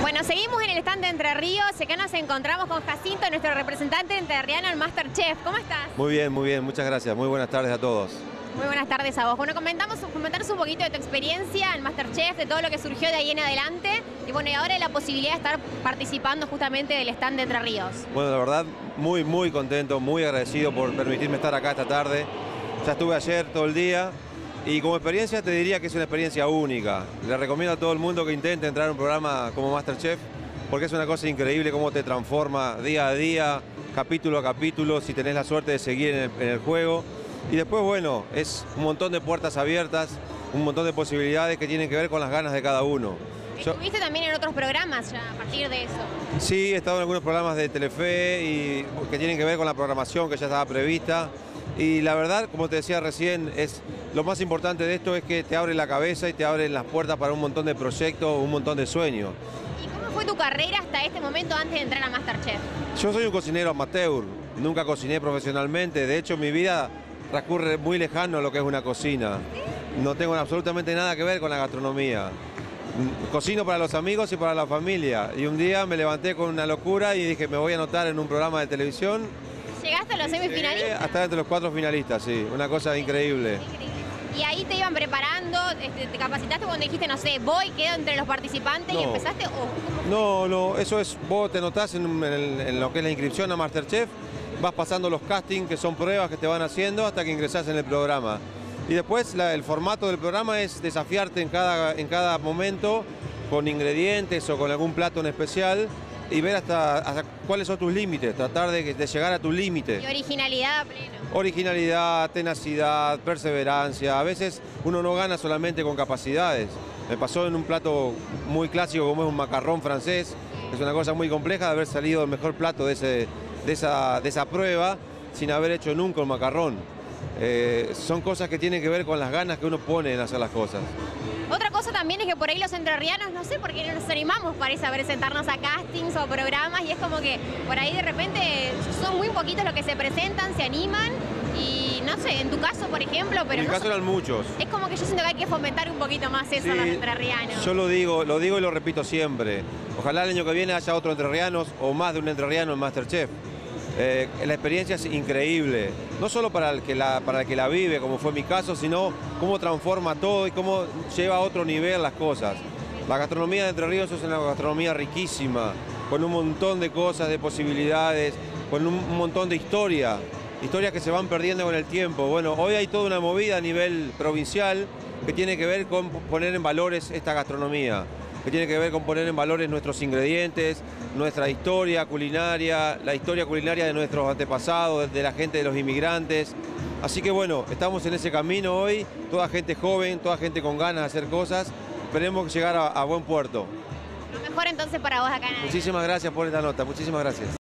Bueno, seguimos en el stand de Entre Ríos. Acá nos encontramos con Jacinto, nuestro representante entrerriano en MasterChef. ¿Cómo estás? Muy bien, muchas gracias. Muy buenas tardes a todos. Muy buenas tardes a vos. Bueno, comentaros un poquito de tu experiencia en MasterChef, de todo lo que surgió de ahí en adelante. Y bueno, y ahora la posibilidad de estar participando justamente del stand de Entre Ríos. Bueno, la verdad, muy contento, muy agradecido por permitirme estar acá esta tarde. Ya estuve ayer todo el día. Y como experiencia te diría que es una experiencia única. Le recomiendo a todo el mundo que intente entrar a un programa como MasterChef, porque es una cosa increíble cómo te transforma día a día, capítulo a capítulo, si tenés la suerte de seguir en el juego. Y después, bueno, es un montón de puertas abiertas, un montón de posibilidades que tienen que ver con las ganas de cada uno. ¿Estuviste también en otros programas ya a partir de eso? Sí, he estado en algunos programas de Telefe y que tienen que ver con la programación que ya estaba prevista. Y la verdad, como te decía recién, lo más importante de esto es que te abre la cabeza y te abren las puertas para un montón de proyectos, un montón de sueños. ¿Y cómo fue tu carrera hasta este momento antes de entrar a MasterChef? Yo soy un cocinero amateur, nunca cociné profesionalmente, de hecho mi vida transcurre muy lejano a lo que es una cocina. No tengo absolutamente nada que ver con la gastronomía. Cocino para los amigos y para la familia. Y un día me levanté con una locura y dije, me voy a anotar en un programa de televisión. ¿Llegaste a los semifinalistas? Hasta entre los 4 finalistas, sí. Una cosa increíble. Y ahí te iban preparando, te capacitaste cuando dijiste, no sé, voy, quedo entre los participantes y empezaste. No, eso es, vos te notás en lo que es la inscripción a MasterChef, vas pasando los castings, que son pruebas que te van haciendo hasta que ingresás en el programa. Y después el formato del programa es desafiarte en cada momento con ingredientes o con algún plato en especial y ver hasta cuáles son tus límites, tratar de llegar a tu límite. Y originalidad a pleno. Originalidad, tenacidad, perseverancia. A veces uno no gana solamente con capacidades. Me pasó en un plato muy clásico como es un macarrón francés. Es una cosa muy compleja de haber salido el mejor plato de esa prueba sin haber hecho nunca un macarrón. Son cosas que tienen que ver con las ganas que uno pone en hacer las cosas. Otra cosa también es que por ahí los entrerrianos, no sé por qué no nos animamos, parece, a presentarnos a castings o programas, y es como que por ahí de repente son muy poquitos los que se presentan, se animan, y no sé, en tu caso, por ejemplo, pero... En mi caso eran muchos. Es como que yo siento que hay que fomentar un poquito más eso a los entrerrianos. Yo lo digo y lo repito siempre. Ojalá el año que viene haya otro entrerrianos o más de un entrerriano en MasterChef. La experiencia es increíble, no solo para el que la vive, como fue mi caso, sino cómo transforma todo y cómo lleva a otro nivel las cosas. La gastronomía de Entre Ríos es una gastronomía riquísima, con un montón de cosas, de posibilidades, con un montón de historias que se van perdiendo con el tiempo. Bueno, hoy hay toda una movida a nivel provincial que tiene que ver con poner en valores esta gastronomía, que tiene que ver con poner en valores nuestros ingredientes, nuestra historia culinaria, la historia culinaria de nuestros antepasados, de la gente de los inmigrantes. Así que bueno, estamos en ese camino hoy, toda gente joven, toda gente con ganas de hacer cosas. Esperemos llegar a buen puerto. Lo mejor entonces para vos acá en Muchísimas gracias por esta nota, muchísimas gracias.